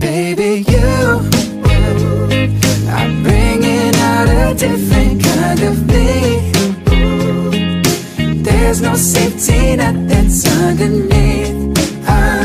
baby, you are bringing out a different kind of me. There's no safety net that's underneath.